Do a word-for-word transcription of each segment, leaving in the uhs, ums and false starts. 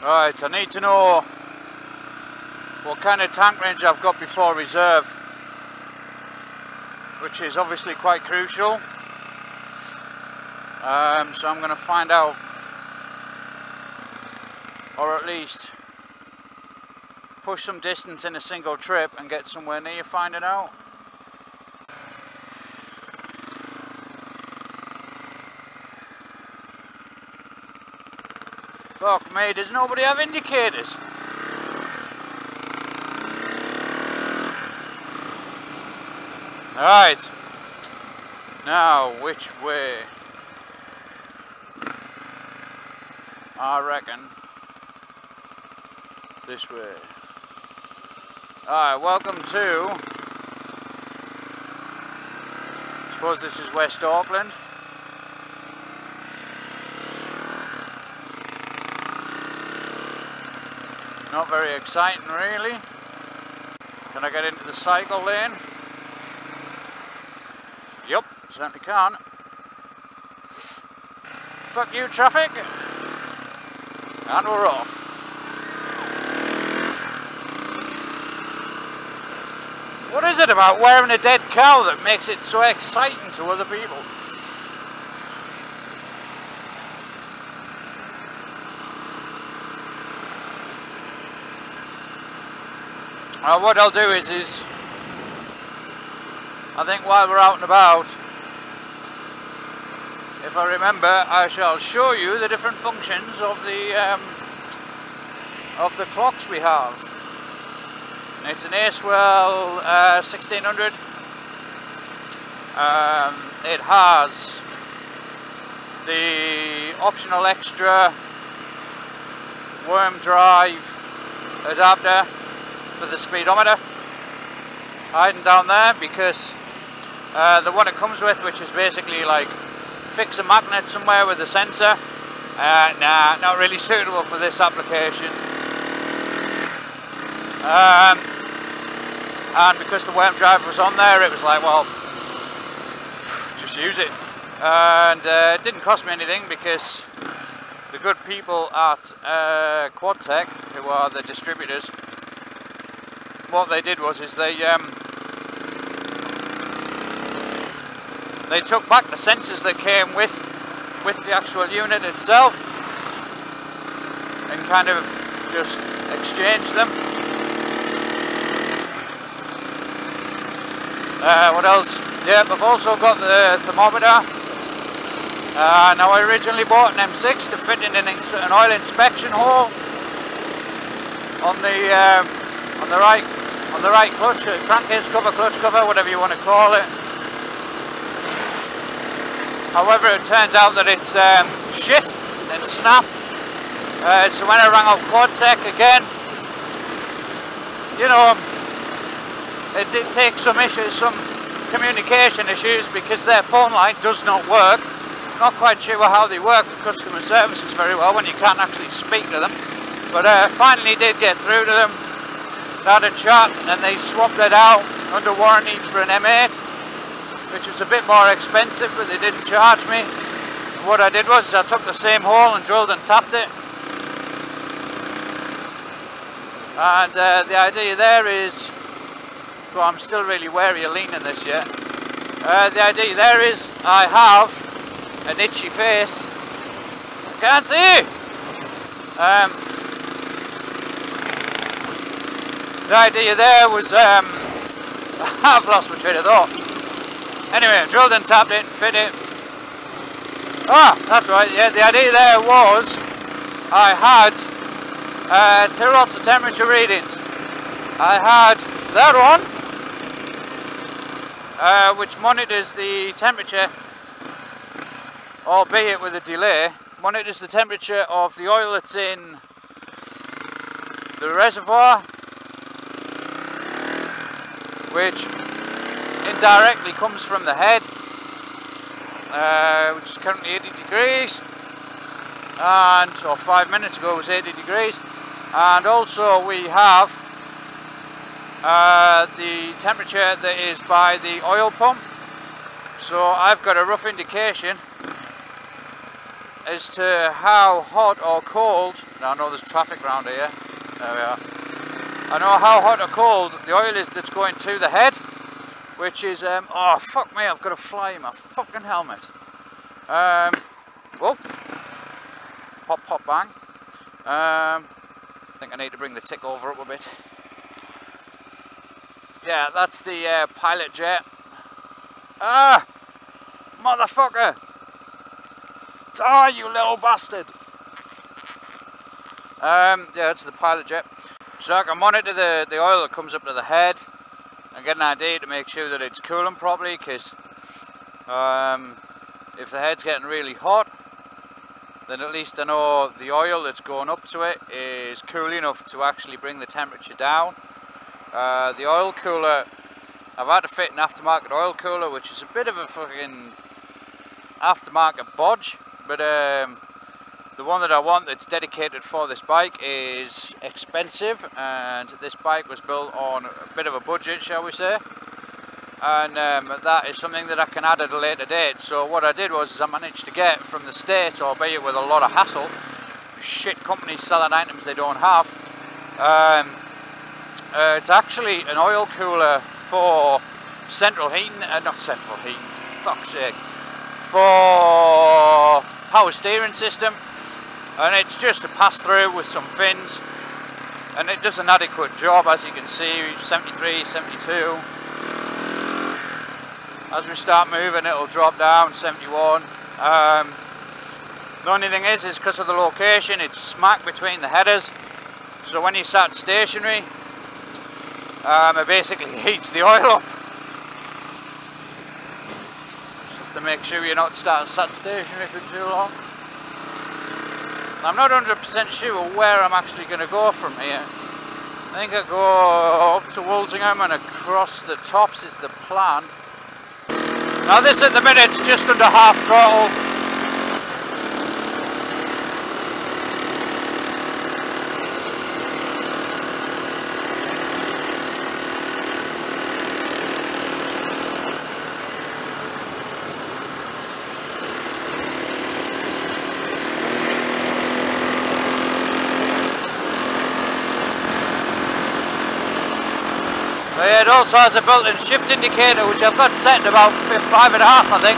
Right, I need to know what kind of tank range I've got before reserve, which is obviously quite crucial. Um, so I'm going to find out, or at least push some distance in a single trip and get somewhere near finding out. Fuck me, does nobody have indicators? Right, now which way? I reckon this way. Alright, welcome to, I suppose this is West Auckland. Not very exciting really. Can I get into the cycle lane? Yup, certainly can. Fuck you, traffic. And we're off. What is it about wearing a dead cow that makes it so exciting to other people? Uh, what I'll do is, is, I think while we're out and about, if I remember, I shall show you the different functions of the um, of the clocks we have. And it's an Acewell uh, sixteen hundred. Um, it has the optional extra worm drive adapter for the speedometer hiding down there, because uh, the one it comes with, which is basically like fix a magnet somewhere with a sensor, uh, nah, not really suitable for this application. Um, and because the worm drive was on there, it was like, well, just use it. And uh, it didn't cost me anything, because the good people at uh, Quadtech, who are the distributors, what they did was is they um, they took back the sensors that came with with the actual unit itself and kind of just exchanged them. Uh, what else? Yeah, I've also got the thermometer. Uh, now I originally bought an M six to fit in an, an oil inspection hole on the um, on the right. on the right clutch, crankcase cover, clutch cover, whatever you want to call it. However, it turns out that it's um, shit and snapped. Uh, so when I rang up Quadtech again, you know, it did take some issues, some communication issues, because their phone line does not work. Not quite sure how they work with customer services very well when you can't actually speak to them. But uh, finally did get through to them. Had a chat, and they swapped it out under warranty for an M eight, which was a bit more expensive, but they didn't charge me. And what I did was is I took the same hole and drilled and tapped it. And uh, the idea there is, well, I'm still really wary of leaning this yet. Uh, the idea there is I have an itchy face. I can't see. Um, The idea there was, um, I've lost my train of thought. Anyway, I drilled and tapped it and fit it. Ah, that's right, yeah, the idea there was, I had uh, two lots of temperature readings. I had that one, uh, which monitors the temperature, albeit with a delay, monitors the temperature of the oil that's in the reservoir, which indirectly comes from the head, uh, which is currently eighty degrees, and or five minutes ago was eighty degrees, and also we have uh, the temperature that is by the oil pump. So I've got a rough indication as to how hot or cold, now I know there's traffic around here, there we are, I know how hot or cold the oil is that's going to the head, which is, um, oh fuck me, I've got a fly in my fucking helmet. Um, whoa, pop pop bang. Um, I think I need to bring the tick over up a bit. Yeah, that's the uh, pilot jet. Ah, motherfucker! Ah, you little bastard! Um, yeah, that's the pilot jet. So I can monitor the, the oil that comes up to the head and get an idea to make sure that it's cooling properly, because um, if the head's getting really hot, then at least I know the oil that's going up to it is cool enough to actually bring the temperature down. Uh, the oil cooler, I've had to fit an aftermarket oil cooler, which is a bit of a fucking aftermarket bodge, but um, the one that I want that's dedicated for this bike is expensive, and this bike was built on a bit of a budget, shall we say, and um, that is something that I can add at a later date. So what I did was is I managed to get from the States, albeit with a lot of hassle, shit companies selling items they don't have, um, uh, it's actually an oil cooler for central heating, uh, not central heating, fuck's sake, for power steering system, and it's just a pass through with some fins, and it does an adequate job, as you can see. Seventy-three, seventy-two, as we start moving it'll drop down, seventy-one. Um, the only thing is, is because of the location, it's smack between the headers, so when you sat stationary, um, it basically heats the oil up. Just to make sure you're not start, sat stationary for too long. I'm not one hundred percent sure where I'm actually going to go from here. I think I go up to Walsingham and across the tops is the plan. Now this at the minute's just under half throttle. It also has a built-in shift indicator, which I've got set at about five and a half, I think.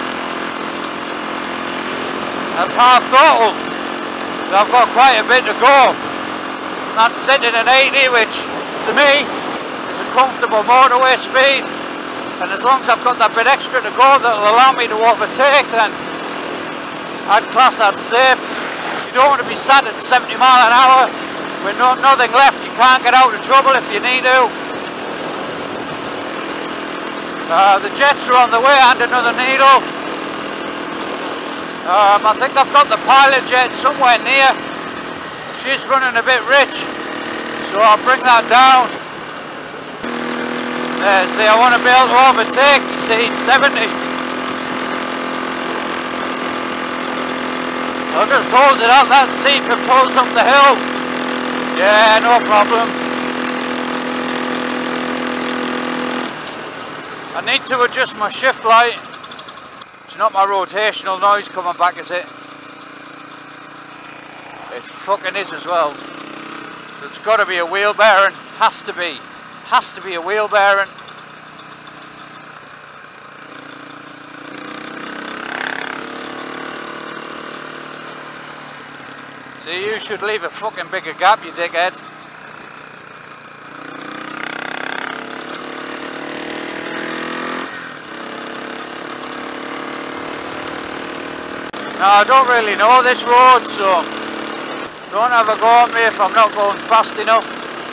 That's half throttle. So I've got quite a bit to go. That's sitting at eighty, which to me is a comfortable motorway speed. And as long as I've got that bit extra to go that'll allow me to overtake, then I'd class that safe. You don't want to be sat at seventy mile an hour with no, nothing left. You can't get out of trouble if you need to. Uh, the jets are on the way and another needle. Um, I think I've got the pilot jet somewhere near. She's running a bit rich, so I'll bring that down. There, see, I want to be able to overtake, you see, it's seventy. I'll just hold it out that see if it pulls up the hill. Yeah, no problem. I need to adjust my shift light. It's not my rotational noise coming back, is it? It fucking is as well. So it's got to be a wheel bearing. Has to be. Has to be a wheel bearing. See, you should leave a fucking bigger gap, you dickhead. Now, I don't really know this road, so don't have a go at me if I'm not going fast enough.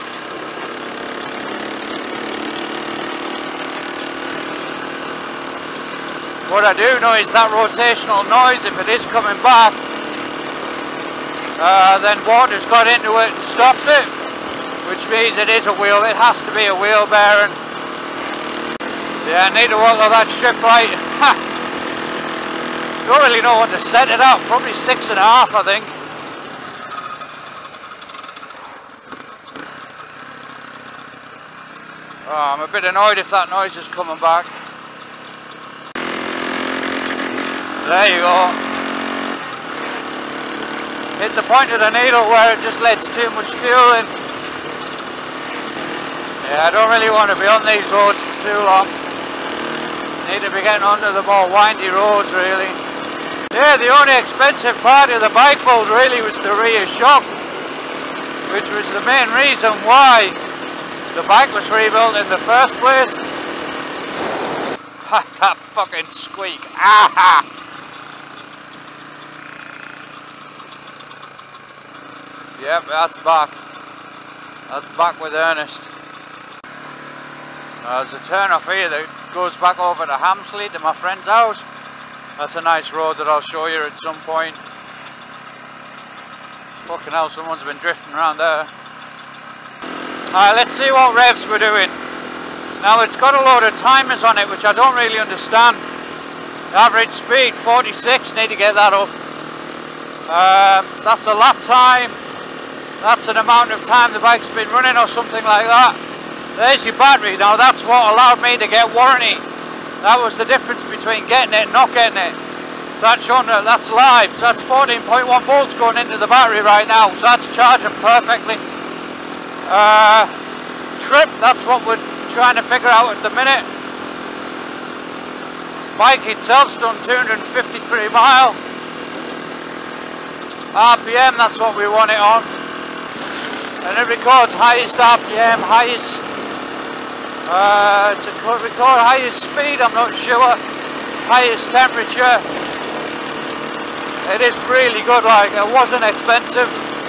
What I do know is that rotational noise, if it is coming back, uh, then water's got into it and stopped it, which means it is a wheel, it has to be a wheel bearing. Yeah, I need to work on that shift light. Ha! Don't really know what to set it up, probably six and a half, I think. Oh, I'm a bit annoyed if that noise is coming back. There you go. hit the point of the needle where it just lets too much fuel in. Yeah, I don't really want to be on these roads for too long. Need to be getting onto the more windy roads really. Yeah, the only expensive part of the bike build really was the rear shock, which was the main reason why the bike was rebuilt in the first place. That fucking squeak. Ah! Yep, that's back. That's back with Ernest. Uh, there's a turn off here that goes back over to Hamsley to my friend's house. That's a nice road that I'll show you at some point. Fucking hell, someone's been drifting around there. Alright, let's see what revs we're doing. Now it's got a load of timers on it which I don't really understand. The average speed forty-six, need to get that up. Um, that's a lap time. That's an amount of time the bike's been running or something like that. There's your battery. Now that's what allowed me to get warranty. That was the difference between getting it and not getting it. So that's showing that that's live. So that's fourteen point one volts going into the battery right now. So that's charging perfectly. Uh, trip, that's what we're trying to figure out at the minute. Bike itself's done two hundred fifty-three mile. R P M, that's what we want it on. And it records highest R P M, highest, uh, to record highest speed, I'm not sure, highest temperature. It is really good, like, it wasn't expensive.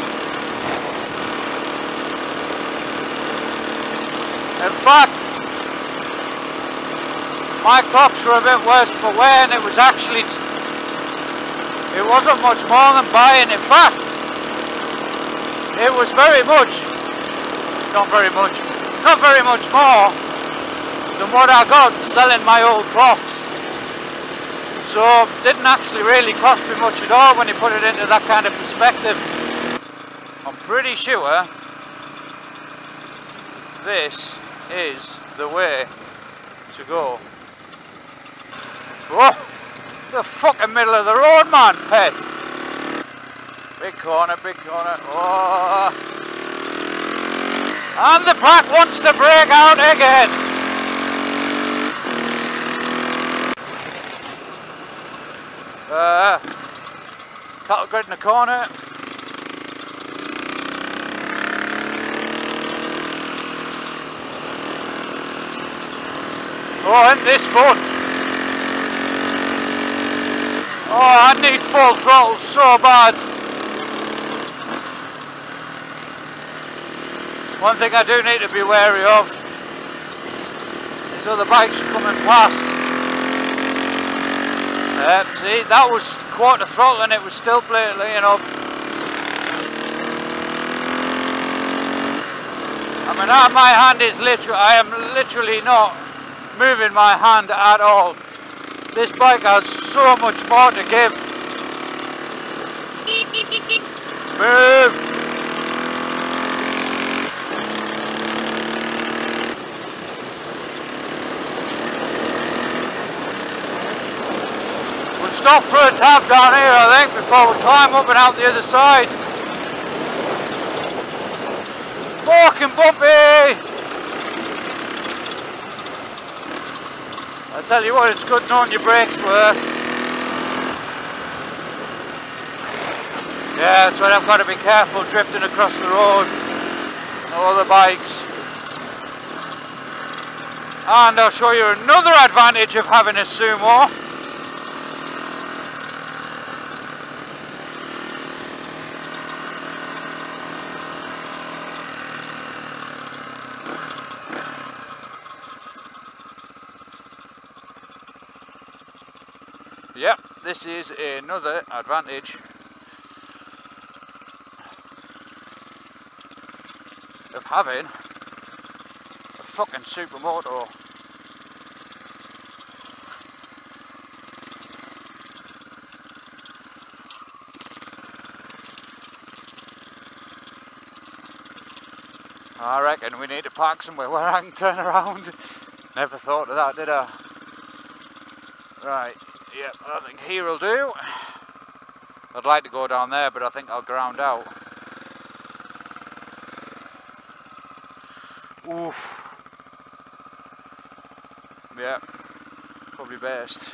In fact, my clocks were a bit worse for wear, and it was actually, it wasn't much more than buying. In fact, it was very much, not very much, not very much more than what I got selling my old clocks. So it didn't actually really cost me much at all when you put it into that kind of perspective. I'm pretty sure this is the way to go. Whoa! The fucking middle of the road, man, pet! Big corner, big corner. Oh. And the pack wants to break out again. Uh, cattle grid in the corner. Oh, isn't this fun? Oh, I need full throttle so bad. One thing I do need to be wary of is other bikes coming past. Uh, see, that was quarter throttle and it was still blatantly, you know. I mean, my hand is literally, I am literally not moving my hand at all. This bike has so much more to give. Move! We'll stop for a tap down here, I think, before we climb up and out the other side. Fucking bumpy! I tell you what, it's good knowing your brakes work. Yeah, that's why I've got to be careful drifting across the road. No other bikes. And I'll show you another advantage of having a Sumo. Yep, this is another advantage of having a fucking supermoto. I reckon we need to park somewhere where I can turn around. Never thought of that, did I? Right. Yep, I think here will do. I'd like to go down there, but I think I'll ground out. Oof. Yeah, probably best.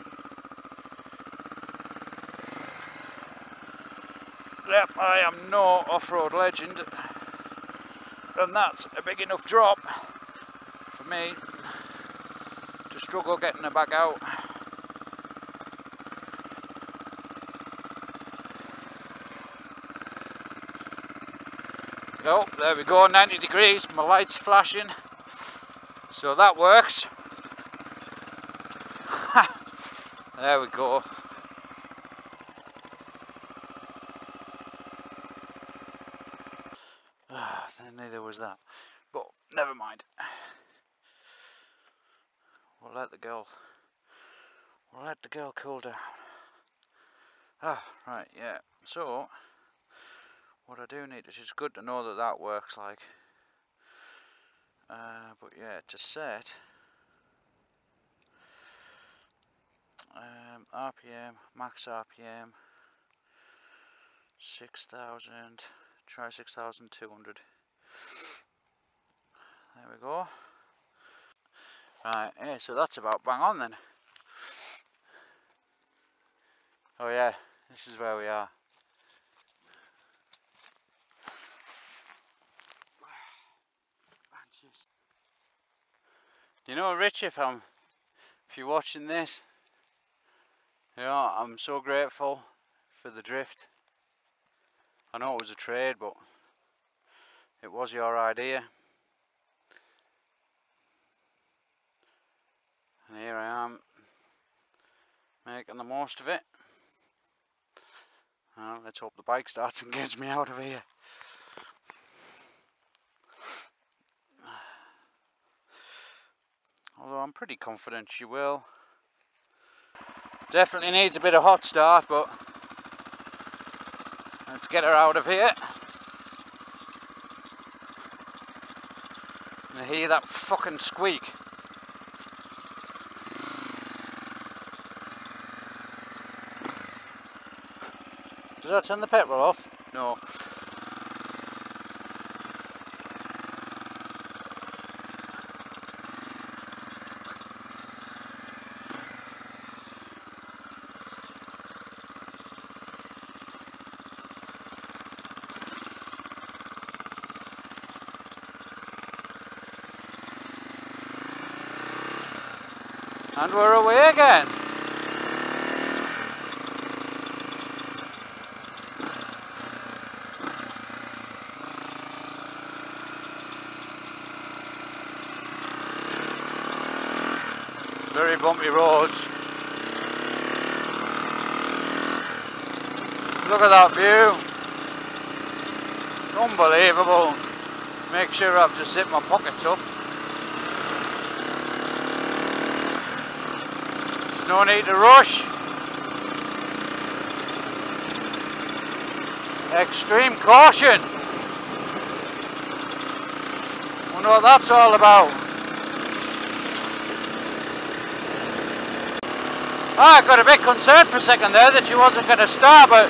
Yep, I am no off-road legend, and that's a big enough drop for me to struggle getting it back out. Oh, there we go, ninety degrees, my light's flashing, so that works. There we go. Ah, neither was that, but never mind. We'll let the girl, we'll let the girl cool down. Ah, right, yeah, so what I do need is, it's good to know that that works, like, uh, but yeah, to set um, R P M, max R P M, six thousand, try six thousand two hundred. There we go. Right, yeah, so that's about bang on then. Oh yeah, this is where we are. You know, Rich, if I'm, if you're watching this, you know, I'm so grateful for the drift. I know it was a trade, but it was your idea. And here I am, making the most of it. Well, let's hope the bike starts and gets me out of here. Although I'm pretty confident she will. Definitely needs a bit of hot start, but let's get her out of here. You hear that fucking squeak? Did I turn the petrol off? No. And we're away again. Very bumpy roads. Look at that view. Unbelievable. Make sure I've just zipped my pockets up. There's no need to rush. Extreme caution. Wonder what that's all about. Oh, I got a bit concerned for a second there that she wasn't going to start, but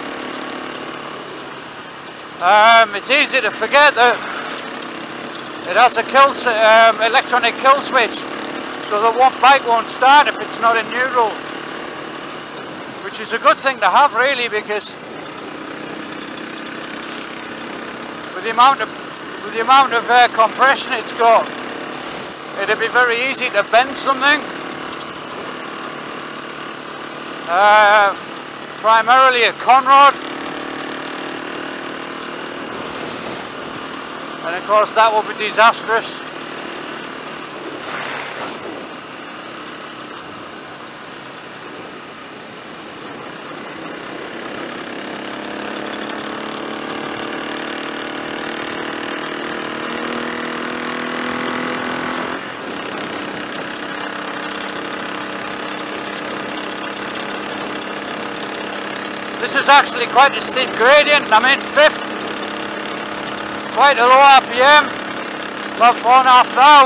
um, it's easy to forget that it has a kill, um, electronic kill switch, so the one bike won't start if it's not in neutral, which is a good thing to have, really, because with the amount of with the amount of uh, compression it's got, it'd be very easy to bend something. Uh, primarily a conrod, and of course that will be disastrous. This is actually quite a steep gradient. I'm in fifth, quite a low R P M, about four and a half thou,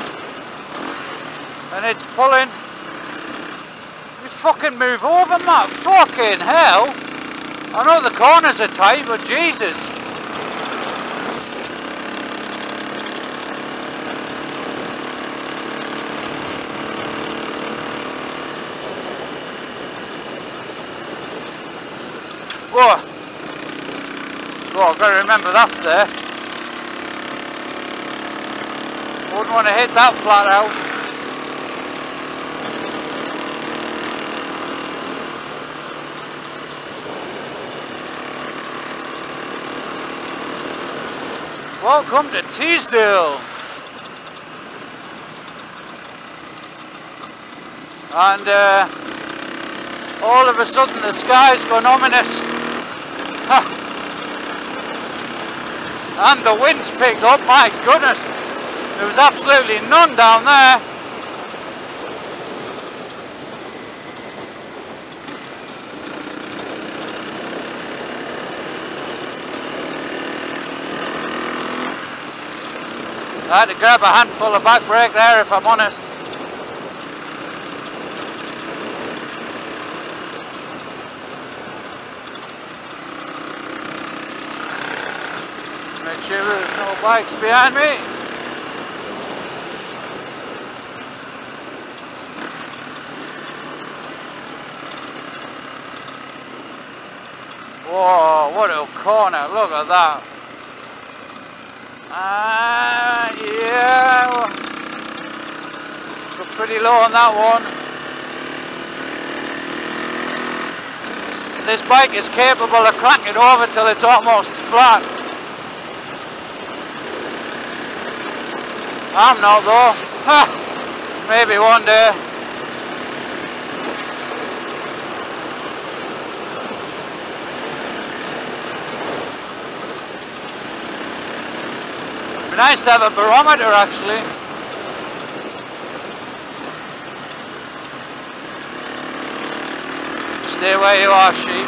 and it's pulling. You fucking move over, Matt. Fucking hell! I know the corners are tight, but Jesus. Whoa. Whoa, I've got to remember that's there. Wouldn't want to hit that flat out. Welcome to Teesdale. And uh, all of a sudden the sky's gone ominous. Huh. And the wind's picked up, my goodness. There was absolutely none down there. I had to grab a handful of back brake there, if I'm honest. Make sure there's no bikes behind me. Whoa, what a corner, look at that. Ah, uh, yeah. Got pretty low on that one. This bike is capable of cranking over till it's almost flat. I'm not though. Ha! Maybe one day. It'd be nice to have a barometer actually. Stay where you are, sheep.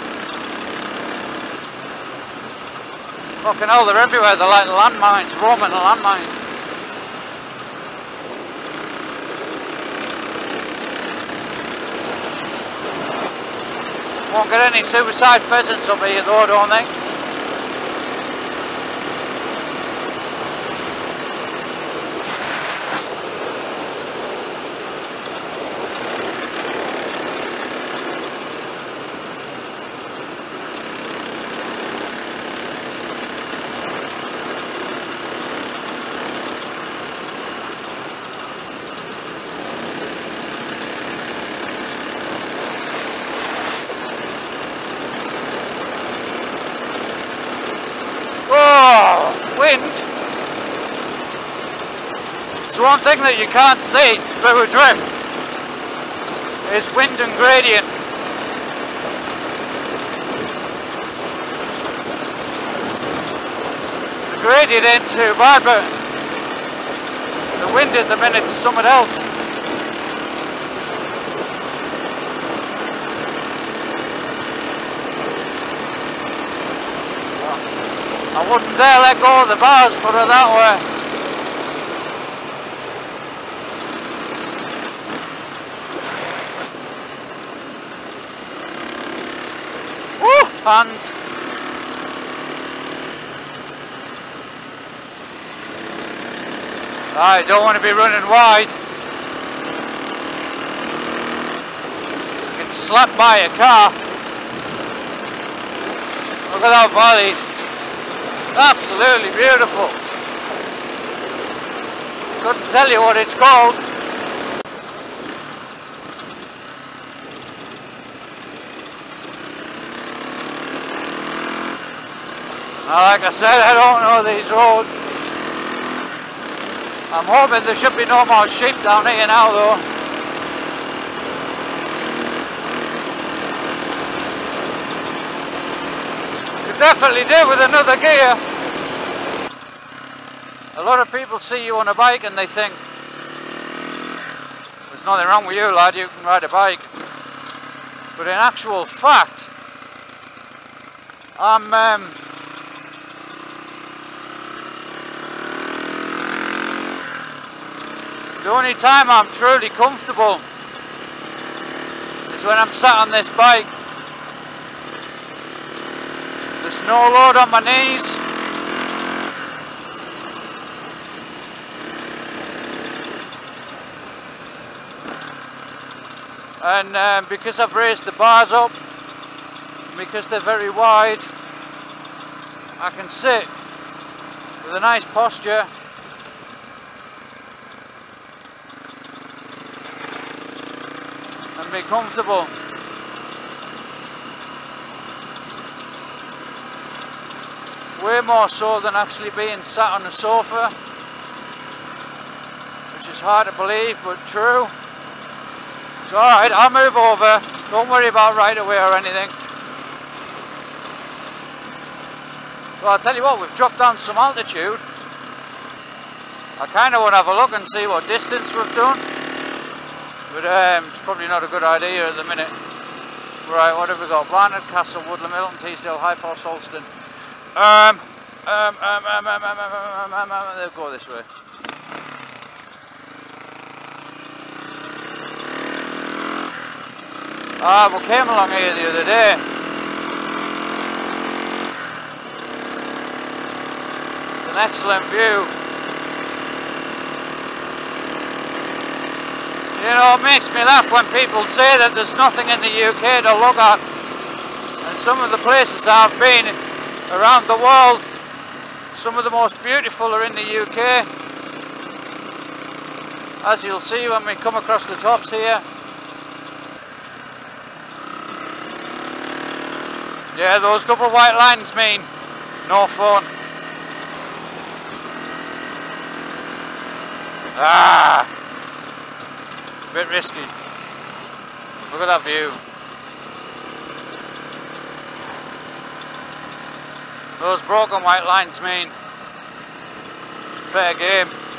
Fucking hell, they're everywhere. They're like landmines, Roman landmines. Won't get any suicide pheasants up here though, I don't think. It's one thing that you can't see through a drift is wind and gradient. The gradient ain't too bad, but the wind at the minute's something else. I wouldn't dare let go of the bars, put it that way. Hands. I don't want to be running wide. You get slapped by a car. Look at that valley. Absolutely beautiful. Couldn't tell you what it's called. Like I said, I don't know these roads. I'm hoping there should be no more sheep down here now though. Could definitely do with another gear. A lot of people see you on a bike and they think, there's nothing wrong with you lad, you can ride a bike. But in actual fact, I'm um, the only time I'm truly comfortable is when I'm sat on this bike. There's no load on my knees. And um, because I've raised the bars up, because they're very wide, I can sit with a nice posture and be comfortable. Way more so than actually being sat on a sofa, which is hard to believe but true. It's alright, I'll move over, don't worry about right away or anything. Well, I'll tell you what, we've dropped down some altitude. I kind of want to have a look and see what distance we've done, but um, it's probably not a good idea at the minute. Right, what have we got? Barnard Castle, Woodland, Milton, Teesdale, Highforce, Holston. Um, um, um, um, um, um, um, um, um, um, they'll go this way. Ah, we came along here the other day. It's an excellent view. You know, it makes me laugh when people say that there's nothing in the U K to look at. And some of the places I've been around the world, some of the most beautiful are in the U K. As you'll see when we come across the tops here. Yeah, those double white lines mean no fun. Ah, a bit risky. Look at that view. Those broken white lines mean fair game.